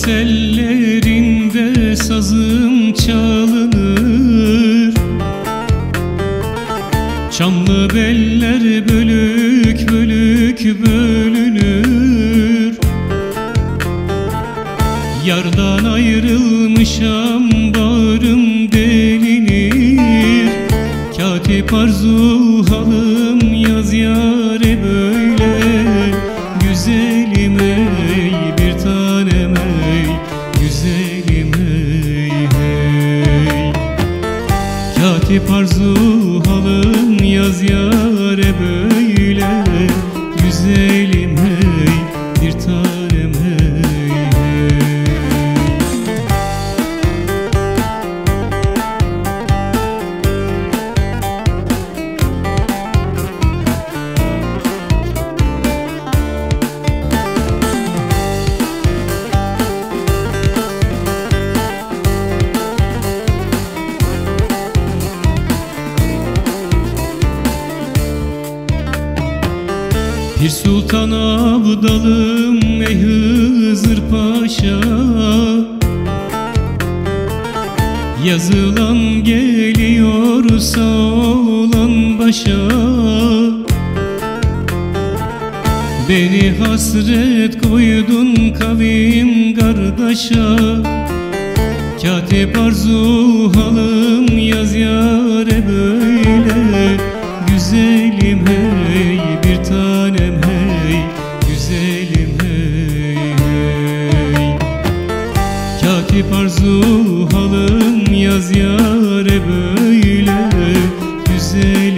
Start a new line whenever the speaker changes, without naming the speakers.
tellerinde sazım çalınır, çamlı beller bölük bölük bölünür. Yardan ayrılmışam bağrım delinir, katip arzu halım yaz yâre böyle. Güzelim ey bir tanem ey, güzelim ey hey. Katip arzu halım yaz yâre böyle. Güzelim hey bir tanem hey hey. Pir Sultan Abdalım ey Hızır Paşa, yazılan geliyor sağ olan başa. Beni hasret koydun kavim kardeşa, katip arzu halım yaz yâre böyle. Güzelim hey bir tanem hey, güzelim hey hey. Katip arzu halım yaz yâre böyle. Güzelim